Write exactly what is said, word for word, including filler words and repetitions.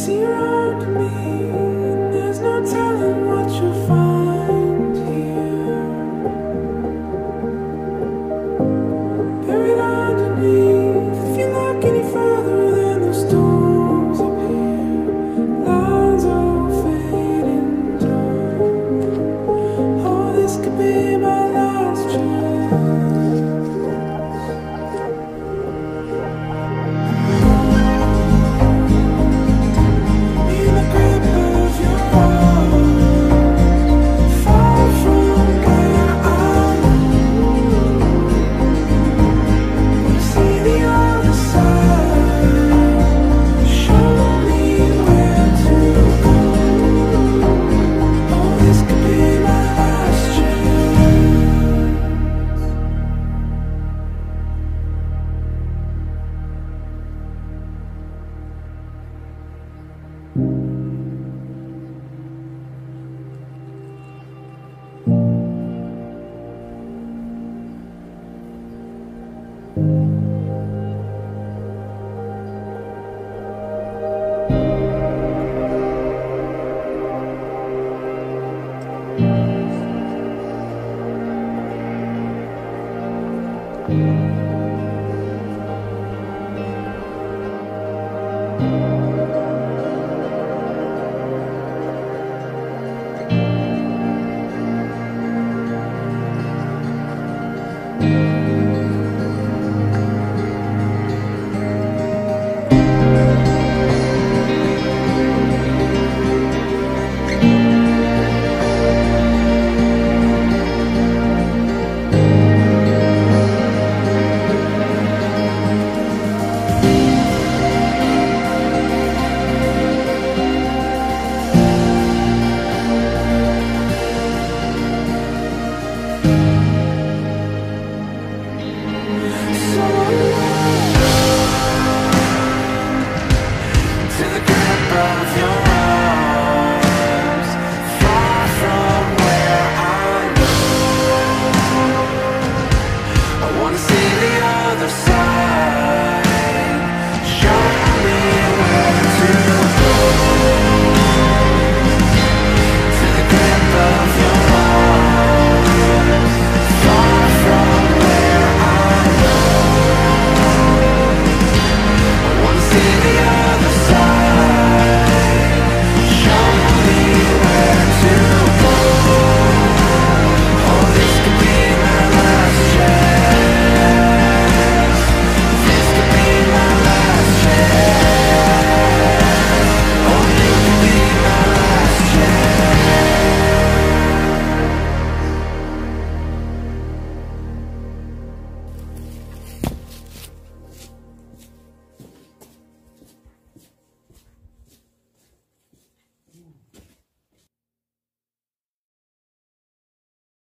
see around me, and there's no telling what you'll find here. Buried underneath, if you look any further, then the storms appear. Lines all fading dark. Oh, this could be my last chance. In the grip of your arms, far from where I'm. Wanna see the other side. Show me where to go. Oh, this could be my last chance. To the grip of your arms, far from where I know. I wanna see the other side. Show me where to go. To the grip of your arms, far from where I know. I wanna see the